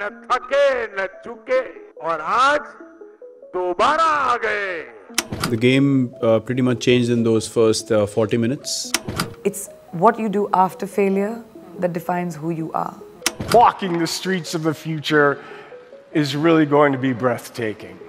न थके न चुके और आज दोबारा आ गए. The game pretty much changed in those first 40 minutes. It's what you do after failure that defines who you are. Walking the streets of the future is really going to be breathtaking.